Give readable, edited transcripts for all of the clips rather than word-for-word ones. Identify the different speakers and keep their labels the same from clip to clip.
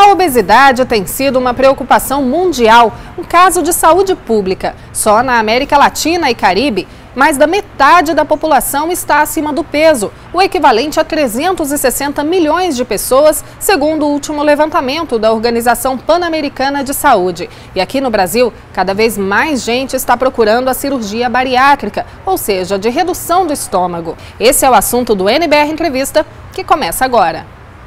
Speaker 1: A obesidade tem sido uma preocupação mundial, um caso de saúde pública. Só na América Latina e Caribe, mais da metade da população está acima do peso, o equivalente a 360 milhões de pessoas, segundo o último levantamento da Organização Pan-Americana de Saúde. E aqui no Brasil, cada vez mais gente está procurando a cirurgia bariátrica, ou seja, de redução do estômago. Esse é o assunto do NBR Entrevista, que começa agora.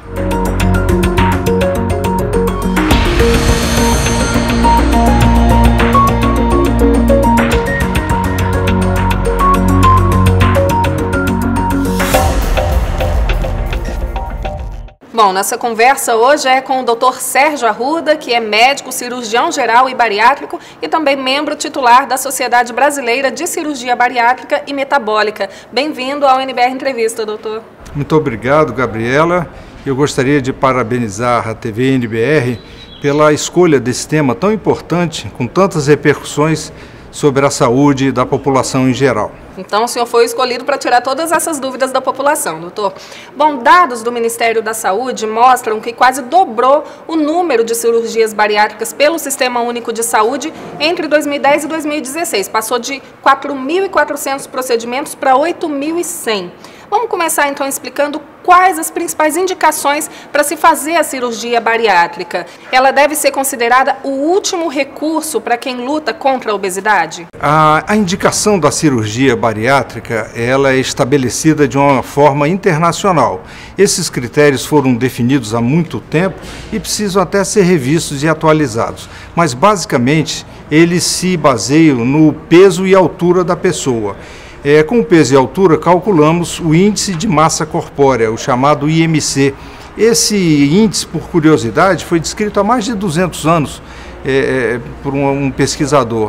Speaker 1: Bom, nossa conversa hoje é com o Dr. Sérgio Arruda, que é médico, cirurgião geral e bariátrico e também membro titular da Sociedade Brasileira de Cirurgia Bariátrica e Metabólica. Bem-vindo ao NBR Entrevista, doutor.
Speaker 2: Muito obrigado, Gabriela. Eu gostaria de parabenizar a TV NBR pela escolha desse tema tão importante, com tantas repercussões sobre a saúde da população em geral.
Speaker 1: Então, o senhor foi escolhido para tirar todas essas dúvidas da população, doutor. Bom, dados do Ministério da Saúde mostram que quase dobrou o número de cirurgias bariátricas pelo Sistema Único de Saúde entre 2010 e 2016. Passou de 4.400 procedimentos para 8.100. Vamos começar então explicando quais as principais indicações para se fazer a cirurgia bariátrica. Ela deve ser considerada o último recurso para quem luta contra a obesidade?
Speaker 2: A indicação da cirurgia bariátrica, ela é estabelecida de uma forma internacional. Esses critérios foram definidos há muito tempo e precisam até ser revistos e atualizados. Mas basicamente eles se baseiam no peso e altura da pessoa. Com peso e altura, calculamos o índice de massa corpórea, o chamado IMC. Esse índice, por curiosidade, foi descrito há mais de 200 anos por um pesquisador.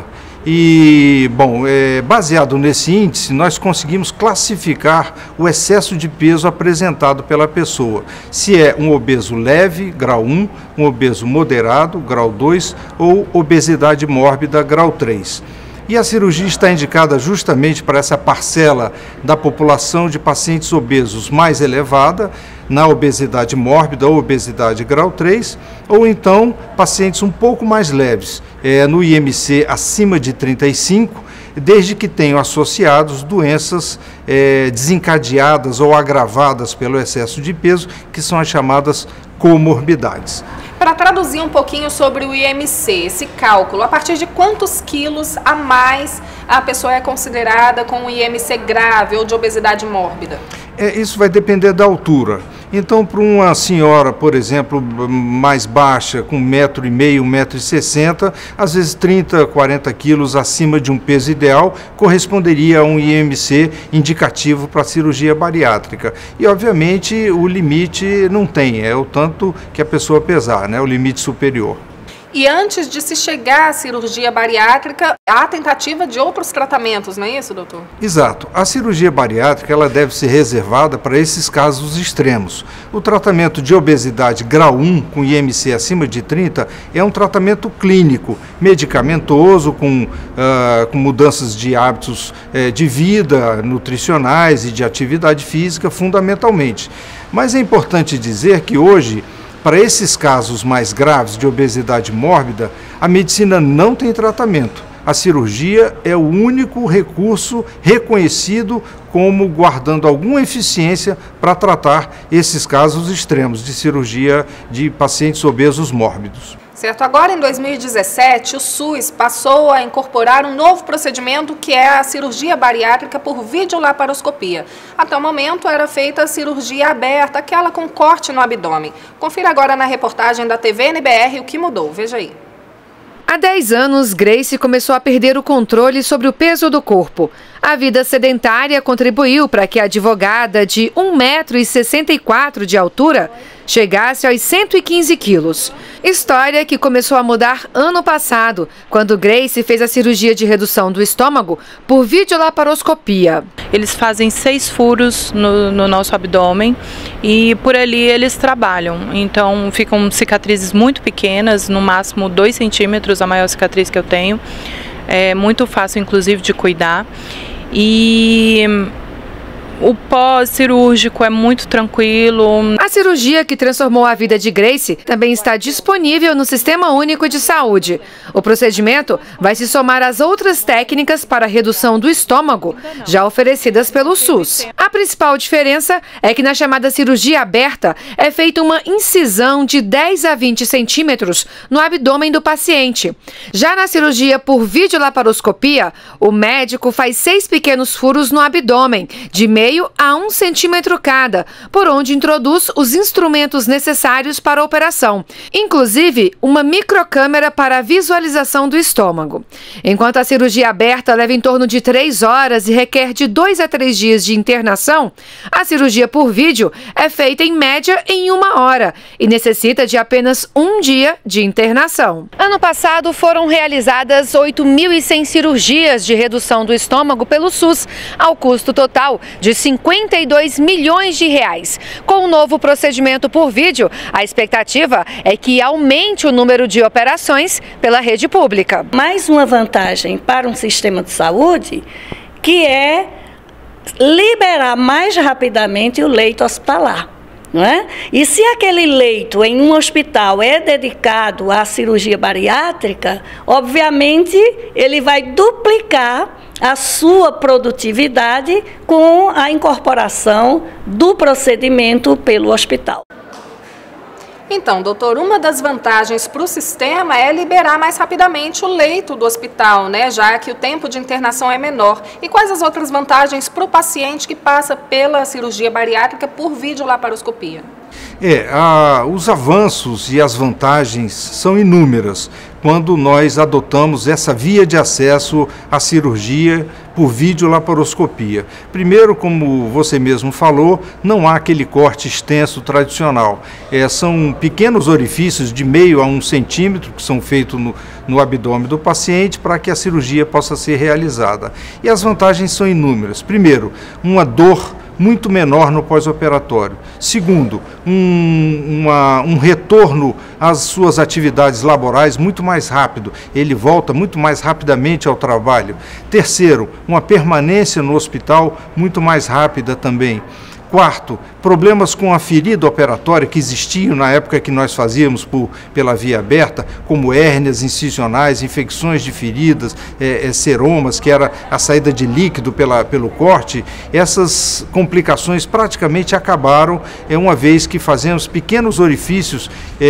Speaker 2: E, bom, baseado nesse índice, nós conseguimos classificar o excesso de peso apresentado pela pessoa. Se é um obeso leve, grau 1, um obeso moderado, grau 2, ou obesidade mórbida, grau 3. E a cirurgia está indicada justamente para essa parcela da população de pacientes obesos mais elevada, na obesidade mórbida ou obesidade grau 3, ou então pacientes um pouco mais leves, no IMC acima de 35, desde que tenham associados doenças desencadeadas ou agravadas pelo excesso de peso, que são as chamadas comorbidades.
Speaker 1: Para traduzir um pouquinho sobre o IMC, esse cálculo, a partir de quantos quilos a mais a pessoa é considerada com um IMC grave ou de obesidade mórbida?
Speaker 2: Isso vai depender da altura. Então, para uma senhora, por exemplo, mais baixa, com 1,5 m, 1,60 m, às vezes 30, 40 quilos acima de um peso ideal, corresponderia a um IMC indicativo para a cirurgia bariátrica. E, obviamente, o limite não tem, é o tanto que a pessoa pesar, né? O limite superior.
Speaker 1: E antes de se chegar à cirurgia bariátrica, há tentativa de outros tratamentos, não é isso, doutor?
Speaker 2: Exato. A cirurgia bariátrica ela deve ser reservada para esses casos extremos. O tratamento de obesidade grau 1, com IMC acima de 30, é um tratamento clínico, medicamentoso, com mudanças de hábitos de vida, nutricionais e de atividade física, fundamentalmente. Mas é importante dizer que hoje, para esses casos mais graves de obesidade mórbida, a medicina não tem tratamento. A cirurgia é o único recurso reconhecido como guardando alguma eficiência para tratar esses casos extremos de cirurgia de pacientes obesos mórbidos.
Speaker 1: Certo. Agora, em 2017, o SUS passou a incorporar um novo procedimento que é a cirurgia bariátrica por videolaparoscopia. Até o momento era feita a cirurgia aberta, aquela com corte no abdômen. Confira agora na reportagem da TV NBR o que mudou. Veja aí.
Speaker 3: Há 10 anos, Grace começou a perder o controle sobre o peso do corpo. A vida sedentária contribuiu para que a advogada de 1,64 m de altura chegasse aos 115 quilos. História que começou a mudar ano passado, quando Grace fez a cirurgia de redução do estômago por videolaparoscopia.
Speaker 4: Eles fazem 6 furos no nosso abdômen e por ali eles trabalham. Então ficam cicatrizes muito pequenas, no máximo 2 centímetros, a maior cicatriz que eu tenho. É muito fácil, inclusive, de cuidar. E O pós-cirúrgico é muito tranquilo.
Speaker 3: A cirurgia que transformou a vida de Grace também está disponível no Sistema Único de Saúde. O procedimento vai se somar às outras técnicas para redução do estômago já oferecidas pelo SUS. A principal diferença é que na chamada cirurgia aberta é feita uma incisão de 10 a 20 centímetros no abdômen do paciente. Já na cirurgia por videolaparoscopia, o médico faz 6 pequenos furos no abdômen, de meio a 1 centímetro cada, por onde introduz os instrumentos necessários para a operação, inclusive uma microcâmera para a visualização do estômago. Enquanto a cirurgia aberta leva em torno de 3 horas e requer de 2 a 3 dias de internação, a cirurgia por vídeo é feita em média em 1 hora e necessita de apenas 1 dia de internação. Ano passado foram realizadas 8.100 cirurgias de redução do estômago pelo SUS, ao custo total de 52 milhões de reais. Com o novo procedimento por vídeo, a expectativa é que aumente o número de operações pela rede pública.
Speaker 5: Mais uma vantagem para um sistema de saúde, que é liberar mais rapidamente o leito hospitalar. Não é? E se aquele leito em um hospital é dedicado à cirurgia bariátrica, obviamente ele vai duplicar a sua produtividade com a incorporação do procedimento pelo hospital.
Speaker 1: Então, doutor, uma das vantagens para o sistema é liberar mais rapidamente o leito do hospital, né? Já que o tempo de internação é menor. E quais as outras vantagens para o paciente que passa pela cirurgia bariátrica por videolaparoscopia?
Speaker 2: Os avanços e as vantagens são inúmeras quando nós adotamos essa via de acesso à cirurgia por videolaparoscopia. Primeiro, como você mesmo falou, não há aquele corte extenso tradicional. São pequenos orifícios de meio a 1 centímetro que são feitos no abdômen do paciente para que a cirurgia possa ser realizada. E as vantagens são inúmeras. Primeiro, uma dor muito menor no pós-operatório. Segundo, um retorno às suas atividades laborais muito mais rápido. Ele volta muito mais rapidamente ao trabalho. Terceiro, uma permanência no hospital muito mais rápida também. Quarto, problemas com a ferida operatória que existiam na época que nós fazíamos pela via aberta, como hérnias incisionais, infecções de feridas, seromas, que era a saída de líquido pelo corte. Essas complicações praticamente acabaram, uma vez que fazemos pequenos orifícios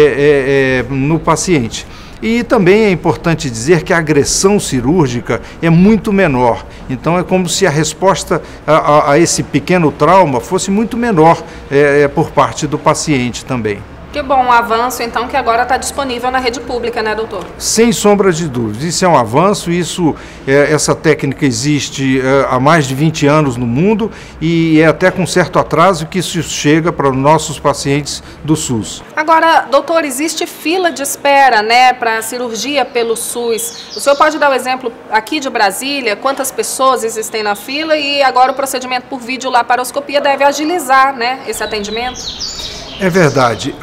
Speaker 2: no paciente. E também é importante dizer que a agressão cirúrgica é muito menor. Então é como se a resposta a esse pequeno trauma fosse muito menor por parte do paciente também.
Speaker 1: Que bom, um avanço então que agora está disponível na rede pública, né, doutor?
Speaker 2: Sem sombra de dúvidas, isso é um avanço, essa técnica existe há mais de 20 anos no mundo e é até com certo atraso que isso chega para os nossos pacientes do SUS.
Speaker 1: Agora, doutor, existe fila de espera, né, para cirurgia pelo SUS. O senhor pode dar o exemplo aqui de Brasília, quantas pessoas existem na fila e agora o procedimento por videolaparoscopia deve agilizar, né, esse atendimento?
Speaker 2: É verdade.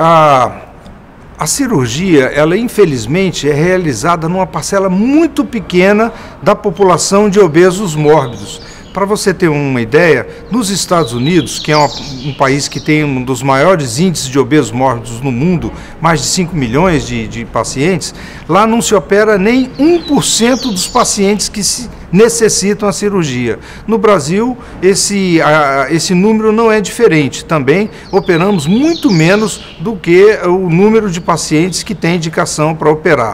Speaker 2: A cirurgia, ela infelizmente é realizada numa parcela muito pequena da população de obesos mórbidos. Para você ter uma ideia, nos Estados Unidos, que é um país que tem um dos maiores índices de obesos mórbidos no mundo, mais de 5 milhões de pacientes, lá não se opera nem 1% dos pacientes que necessitam a cirurgia. No Brasil, esse número não é diferente. Também operamos muito menos do que o número de pacientes que têm indicação para operar.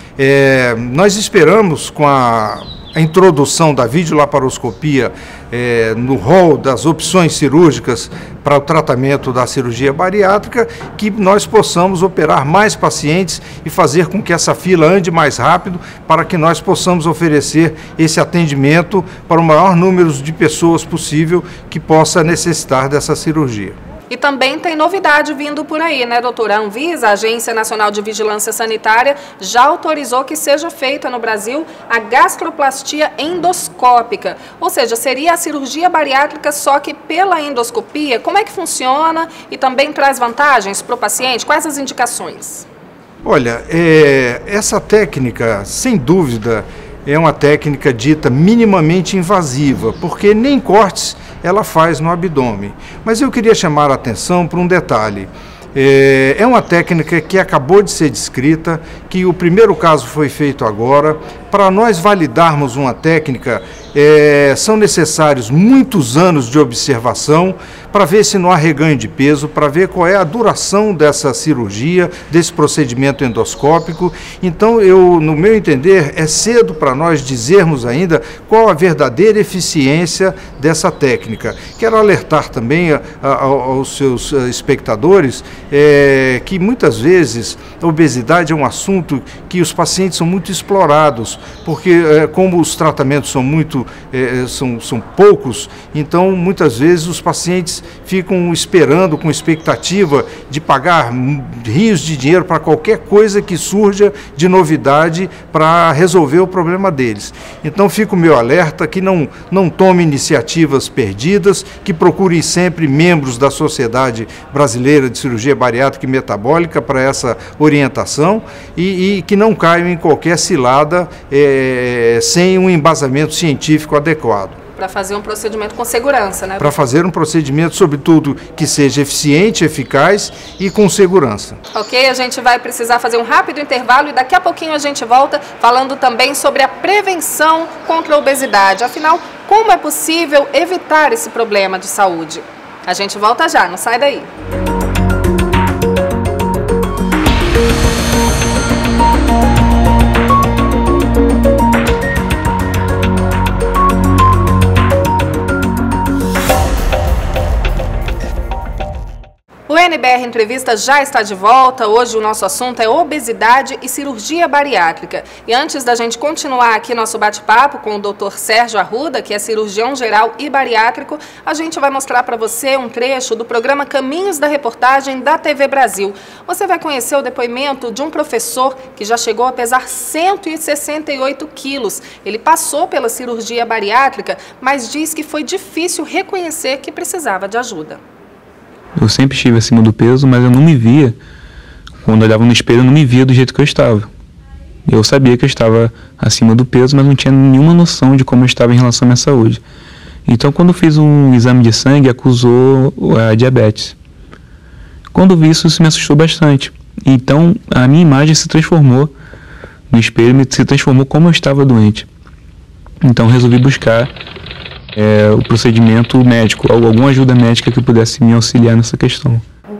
Speaker 2: Nós esperamos, com a introdução da videolaparoscopia no rol das opções cirúrgicas para o tratamento da cirurgia bariátrica, que nós possamos operar mais pacientes e fazer com que essa fila ande mais rápido para que nós possamos oferecer esse atendimento para o maior número de pessoas possível que possa necessitar dessa cirurgia.
Speaker 1: E também tem novidade vindo por aí, né, doutora? A Anvisa, a Agência Nacional de Vigilância Sanitária, já autorizou que seja feita no Brasil a gastroplastia endoscópica. Ou seja, seria a cirurgia bariátrica só que pela endoscopia. Como é que funciona e também traz vantagens para o paciente? Quais as indicações?
Speaker 2: Olha, essa técnica, sem dúvida, é uma técnica dita minimamente invasiva, porque nem cortes ela faz no abdômen. Mas eu queria chamar a atenção para um detalhe. É uma técnica que acabou de ser descrita, que o primeiro caso foi feito agora. Para nós validarmos uma técnica, são necessários muitos anos de observação para ver se não há reganho de peso, para ver qual é a duração dessa cirurgia, desse procedimento endoscópico. Então, no meu entender, é cedo para nós dizermos ainda qual a verdadeira eficiência dessa técnica. Quero alertar também aos seus espectadores que muitas vezes a obesidade é um assunto que os pacientes são muito explorados, porque como os tratamentos são poucos, então muitas vezes os pacientes ficam esperando com expectativa de pagar rios de dinheiro para qualquer coisa que surja de novidade para resolver o problema deles. Então fica o meu alerta que não tome iniciativas perdidas, que procurem sempre membros da Sociedade Brasileira de Cirurgia Bariátrica e Metabólica para essa orientação e que não caiam em qualquer cilada sem um embasamento científico adequado.
Speaker 1: Para fazer um procedimento com segurança, né?
Speaker 2: Para fazer um procedimento, sobretudo, que seja eficiente, eficaz e com segurança.
Speaker 1: Ok, a gente vai precisar fazer um rápido intervalo e daqui a pouquinho a gente volta falando também sobre a prevenção contra a obesidade. Afinal, como é possível evitar esse problema de saúde? A gente volta já, não sai daí. O NBR Entrevista já está de volta. Hoje o nosso assunto é obesidade e cirurgia bariátrica. E antes da gente continuar aqui nosso bate-papo com o Dr. Sérgio Arruda, que é cirurgião geral e bariátrico, a gente vai mostrar para você um trecho do programa Caminhos da Reportagem da TV Brasil. Você vai conhecer o depoimento de um professor que já chegou a pesar 168 quilos. Ele passou pela cirurgia bariátrica, mas diz que foi difícil reconhecer que precisava de ajuda.
Speaker 6: Eu sempre estive acima do peso, mas eu não me via, quando eu olhava no espelho, eu não me via do jeito que eu estava. Eu sabia que eu estava acima do peso, mas não tinha nenhuma noção de como eu estava em relação à minha saúde. Então, quando eu fiz um exame de sangue, acusou a diabetes. Quando eu vi isso, me assustou bastante. Então, a minha imagem se transformou no espelho, se transformou como eu estava doente. Então, resolvi buscar o procedimento médico, alguma ajuda médica que pudesse me auxiliar nessa questão.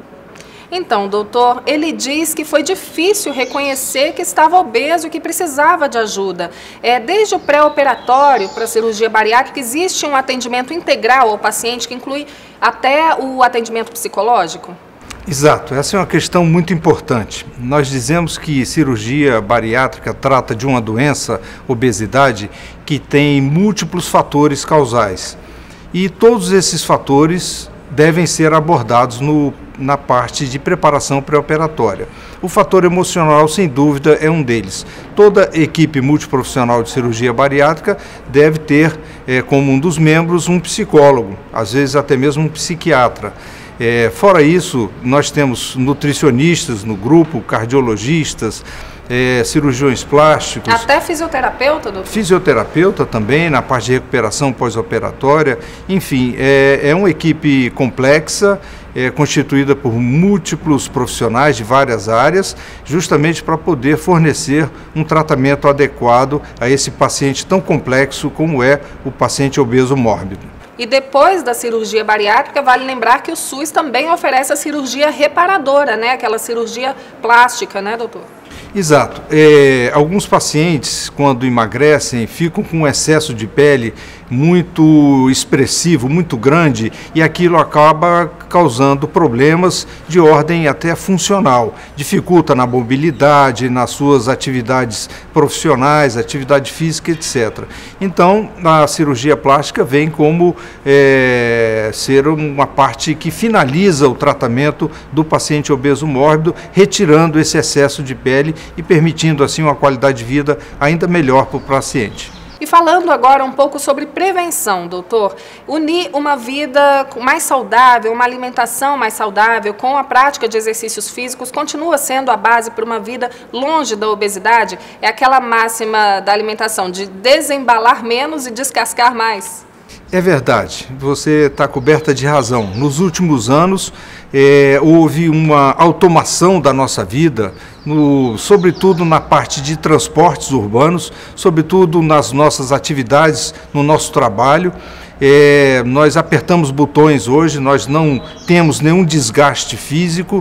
Speaker 1: Então, doutor, ele diz que foi difícil reconhecer que estava obeso e que precisava de ajuda. Desde o pré-operatório para a cirurgia bariátrica, existe um atendimento integral ao paciente que inclui até o atendimento psicológico?
Speaker 2: Exato, essa é uma questão muito importante. Nós dizemos que cirurgia bariátrica trata de uma doença, obesidade, que tem múltiplos fatores causais. E todos esses fatores devem ser abordados na parte de preparação pré-operatória. O fator emocional, sem dúvida, é um deles. Toda equipe multiprofissional de cirurgia bariátrica deve ter como um dos membros um psicólogo, às vezes até mesmo um psiquiatra. Fora isso, nós temos nutricionistas no grupo, cardiologistas, cirurgiões plásticos.
Speaker 1: Até fisioterapeuta, doutor?
Speaker 2: Fisioterapeuta também, na parte de recuperação pós-operatória. Enfim, é uma equipe complexa, constituída por múltiplos profissionais de várias áreas, justamente para poder fornecer um tratamento adequado a esse paciente tão complexo como é o paciente obeso mórbido.
Speaker 1: E depois da cirurgia bariátrica, vale lembrar que o SUS também oferece a cirurgia reparadora, né? Aquela cirurgia plástica, né, doutor?
Speaker 2: Exato. Alguns pacientes, quando emagrecem, ficam com um excesso de pele muito expressivo, muito grande, e aquilo acaba causando problemas de ordem até funcional. Dificulta na mobilidade, nas suas atividades profissionais, atividade física, etc. Então, a cirurgia plástica vem como ser uma parte que finaliza o tratamento do paciente obeso mórbido, retirando esse excesso de pele e permitindo assim uma qualidade de vida ainda melhor para o paciente.
Speaker 1: E falando agora um pouco sobre prevenção, doutor, unir uma vida mais saudável, uma alimentação mais saudável com a prática de exercícios físicos continua sendo a base para uma vida longe da obesidade? É aquela máxima da alimentação de desembalar menos e descascar mais?
Speaker 2: É verdade, você está coberta de razão. Nos últimos anos, houve uma automação da nossa vida, sobretudo na parte de transportes urbanos, sobretudo nas nossas atividades, no nosso trabalho. Nós apertamos botões hoje, nós não temos nenhum desgaste físico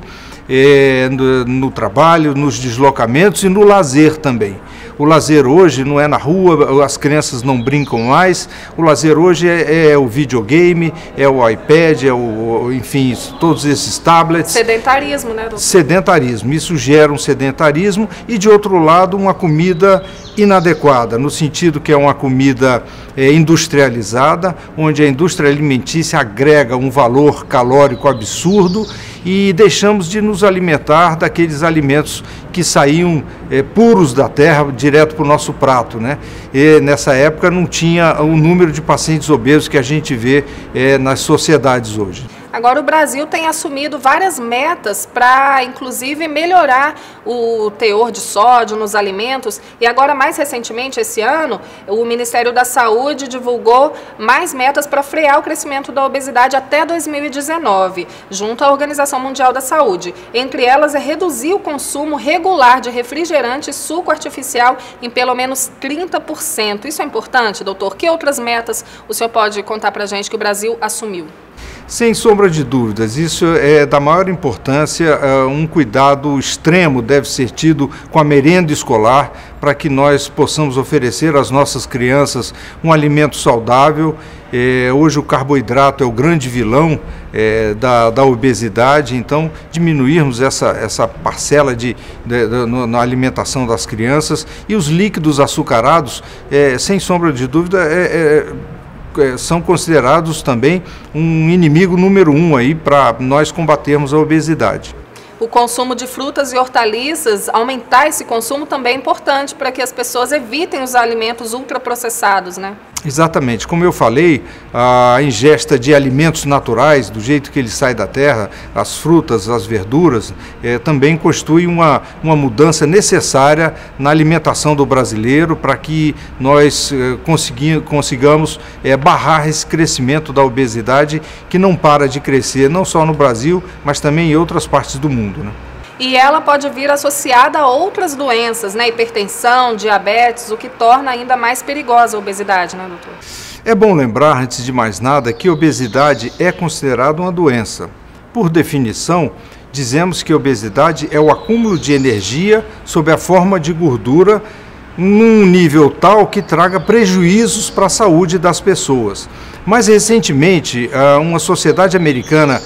Speaker 2: no trabalho, nos deslocamentos e no lazer também. O lazer hoje não é na rua, as crianças não brincam mais. O lazer hoje é o videogame, é o iPad, enfim, todos esses tablets.
Speaker 1: Sedentarismo, né, doutor?
Speaker 2: Sedentarismo. Isso gera um sedentarismo e, de outro lado, uma comida inadequada, no sentido que é uma comida industrializada, onde a indústria alimentícia agrega um valor calórico absurdo e deixamos de nos alimentar daqueles alimentos que saíam puros da terra, direto para o nosso prato, né? E nessa época não tinha o número de pacientes obesos que a gente vê nas sociedades hoje.
Speaker 1: Agora o Brasil tem assumido várias metas para, inclusive, melhorar o teor de sódio nos alimentos. E agora, mais recentemente, esse ano, o Ministério da Saúde divulgou mais metas para frear o crescimento da obesidade até 2019, junto à Organização Mundial da Saúde. Entre elas é reduzir o consumo regular de refrigerante e suco artificial em pelo menos 30%. Isso é importante, doutor? Que outras metas o senhor pode contar para a gente que o Brasil assumiu?
Speaker 2: Sem sombra de dúvidas, isso é da maior importância. Um cuidado extremo deve ser tido com a merenda escolar para que nós possamos oferecer às nossas crianças um alimento saudável. Hoje o carboidrato é o grande vilão da obesidade, então diminuirmos essa parcela na alimentação das crianças. E os líquidos açucarados, sem sombra de dúvida, são considerados também um inimigo número 1 aí para nós combatermos a obesidade.
Speaker 1: O consumo de frutas e hortaliças, aumentar esse consumo também é importante para que as pessoas evitem os alimentos ultraprocessados, né? Exatamente.
Speaker 2: Como eu falei, a ingesta de alimentos naturais, do jeito que ele sai da terra, as frutas, as verduras, também constitui uma mudança necessária na alimentação do brasileiro para que nós consigamos barrar esse crescimento da obesidade que não para de crescer, não só no Brasil, mas também em outras partes do mundo, né?
Speaker 1: E ela pode vir associada a outras doenças, né? Hipertensão, diabetes, o que torna ainda mais perigosa a obesidade, né, doutor?
Speaker 2: É bom lembrar, antes de mais nada, que a obesidade é considerada uma doença. Por definição, dizemos que a obesidade é o acúmulo de energia sob a forma de gordura num nível tal que traga prejuízos para a saúde das pessoas. Mais recentemente, uma sociedade americana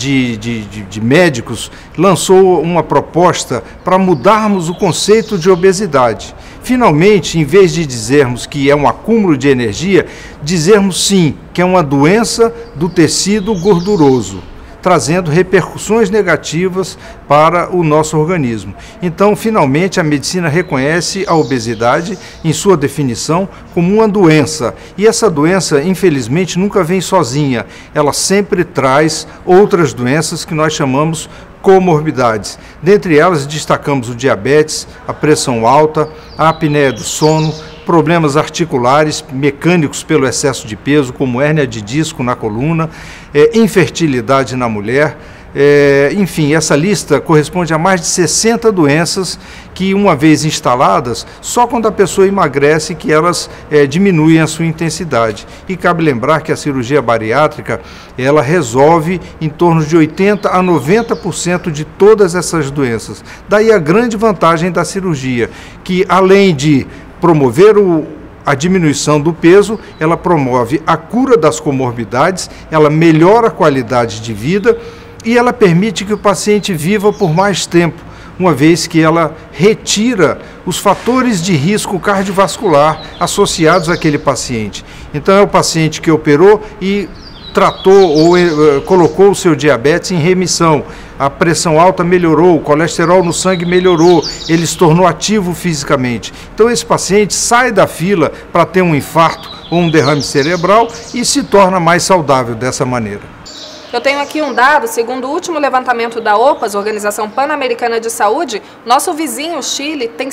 Speaker 2: de médicos lançou uma proposta para mudarmos o conceito de obesidade. Finalmente, em vez de dizermos que é um acúmulo de energia, dizermos sim que é uma doença do tecido gorduroso, trazendo repercussões negativas para o nosso organismo. Então, finalmente, a medicina reconhece a obesidade, em sua definição, como uma doença. E essa doença, infelizmente, nunca vem sozinha. Ela sempre traz outras doenças que nós chamamos comorbidades. Dentre elas, destacamos o diabetes, a pressão alta, a apneia do sono, problemas articulares, mecânicos pelo excesso de peso, como hérnia de disco na coluna, infertilidade na mulher. Enfim, essa lista corresponde a mais de 60 doenças que, uma vez instaladas, só quando a pessoa emagrece que elas diminuem a sua intensidade. E cabe lembrar que a cirurgia bariátrica, ela resolve em torno de 80% a 90% de todas essas doenças. Daí a grande vantagem da cirurgia, que além de promover a diminuição do peso, ela promove a cura das comorbidades, ela melhora a qualidade de vida e ela permite que o paciente viva por mais tempo, uma vez que ela retira os fatores de risco cardiovascular associados àquele paciente. Então é o paciente que operou e tratou ou colocou o seu diabetes em remissão, a pressão alta melhorou, o colesterol no sangue melhorou, ele se tornou ativo fisicamente. Então esse paciente sai da fila para ter um infarto ou um derrame cerebral e se torna mais saudável dessa maneira.
Speaker 1: Eu tenho aqui um dado, segundo o último levantamento da OPAS, Organização Pan-Americana de Saúde, nosso vizinho, o Chile, tem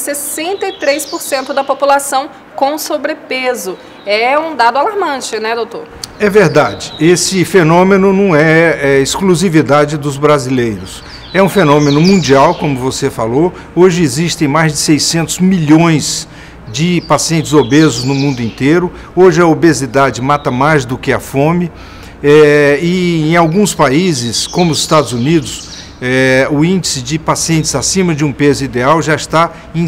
Speaker 1: 63% da população com sobrepeso. É um dado alarmante, né, doutor?
Speaker 2: É verdade, esse fenômeno não é exclusividade dos brasileiros. É um fenômeno mundial, como você falou. Hoje existem mais de 600 milhões de pacientes obesos no mundo inteiro. Hoje a obesidade mata mais do que a fome. E em alguns países, como os Estados Unidos, o índice de pacientes acima de um peso ideal já está em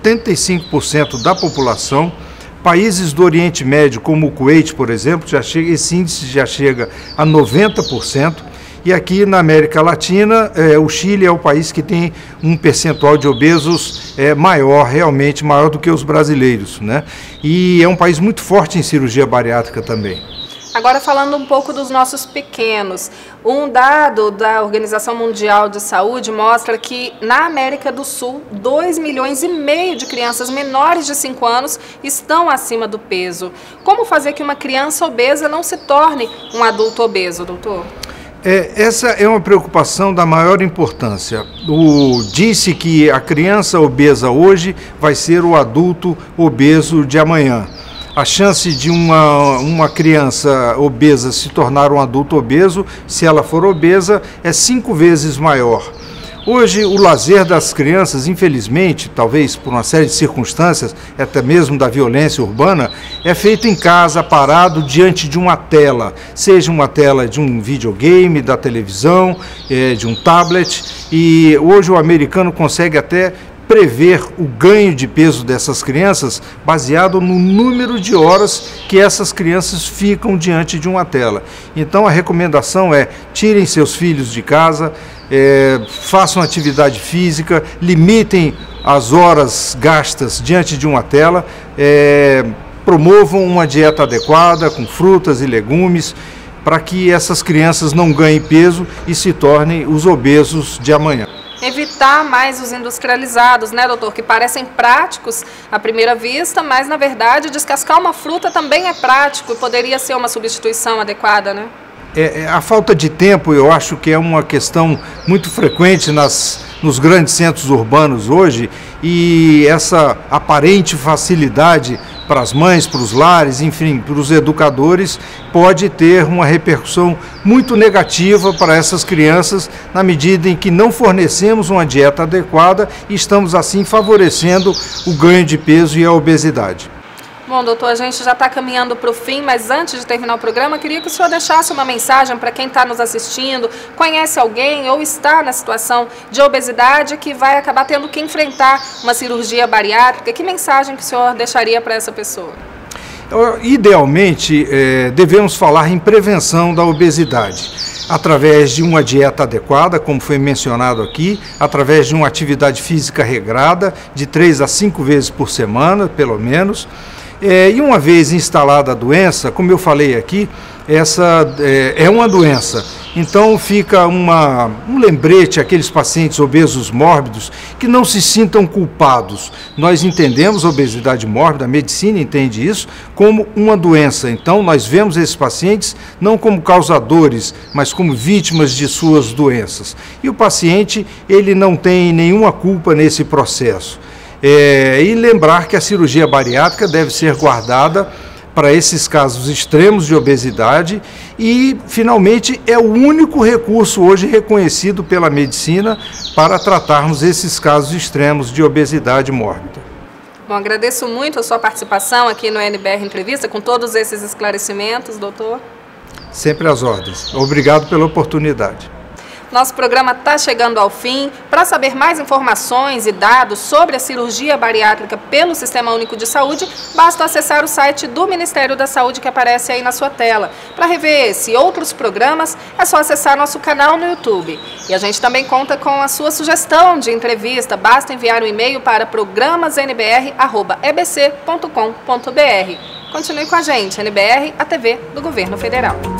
Speaker 2: 75% da população. Países do Oriente Médio, como o Kuwait, por exemplo, esse índice já chega a 90%. E aqui na América Latina, o Chile é o país que tem um percentual de obesos realmente maior do que os brasileiros, né? E é um país muito forte em cirurgia bariátrica também.
Speaker 1: Agora falando um pouco dos nossos pequenos, um dado da Organização Mundial de Saúde mostra que na América do Sul, 2,5 milhões de crianças menores de 5 anos estão acima do peso. Como fazer que uma criança obesa não se torne um adulto obeso, doutor?
Speaker 2: Essa é uma preocupação da maior importância. Disse que a criança obesa hoje vai ser o adulto obeso de amanhã. A chance de uma criança obesa se tornar um adulto obeso, se ela for obesa, é 5 vezes maior. Hoje, o lazer das crianças, infelizmente, talvez por uma série de circunstâncias, até mesmo da violência urbana, é feito em casa, parado, diante de uma tela, seja uma tela de um videogame, da televisão, de um tablet, e hoje o americano consegue até prever o ganho de peso dessas crianças baseado no número de horas que essas crianças ficam diante de uma tela. Então a recomendação é: tirem seus filhos de casa, façam atividade física, limitem as horas gastas diante de uma tela, promovam uma dieta adequada com frutas e legumes, para que essas crianças não ganhem peso e se tornem os obesos de amanhã.
Speaker 1: Evitar mais os industrializados, né, doutor? Que parecem práticos à primeira vista, mas na verdade descascar uma fruta também é prático e poderia ser uma substituição adequada, né?
Speaker 2: A falta de tempo, eu acho que é uma questão muito frequente nos grandes centros urbanos hoje, e essa aparente facilidade para as mães, para os lares, enfim, para os educadores, pode ter uma repercussão muito negativa para essas crianças, na medida em que não fornecemos uma dieta adequada e estamos assim favorecendo o ganho de peso e a obesidade.
Speaker 1: Bom, doutor, a gente já está caminhando para o fim, mas antes de terminar o programa, queria que o senhor deixasse uma mensagem para quem está nos assistindo, conhece alguém ou está na situação de obesidade que vai acabar tendo que enfrentar uma cirurgia bariátrica. Que mensagem que o senhor deixaria para essa pessoa?
Speaker 2: Idealmente, devemos falar em prevenção da obesidade, através de uma dieta adequada, como foi mencionado aqui, através de uma atividade física regrada, de 3 a 5 vezes por semana, pelo menos. E uma vez instalada a doença, como eu falei aqui, essa é uma doença. Então fica um lembrete àqueles pacientes obesos mórbidos que não se sintam culpados. Nós entendemos a obesidade mórbida, a medicina entende isso como uma doença. Então nós vemos esses pacientes não como causadores, mas como vítimas de suas doenças. E o paciente, ele não tem nenhuma culpa nesse processo. E lembrar que a cirurgia bariátrica deve ser guardada para esses casos extremos de obesidade e, finalmente, é o único recurso hoje reconhecido pela medicina para tratarmos esses casos extremos de obesidade mórbida.
Speaker 1: Bom, agradeço muito a sua participação aqui no NBR Entrevista, com todos esses esclarecimentos, doutor.
Speaker 2: Sempre às ordens. Obrigado pela oportunidade.
Speaker 1: Nosso programa está chegando ao fim. Para saber mais informações e dados sobre a cirurgia bariátrica pelo Sistema Único de Saúde, basta acessar o site do Ministério da Saúde que aparece aí na sua tela. Para rever esse e outros programas, é só acessar nosso canal no YouTube. E a gente também conta com a sua sugestão de entrevista. Basta enviar um e-mail para programasnbr@ebc.com.br. Continue com a gente, NBR, a TV do Governo Federal.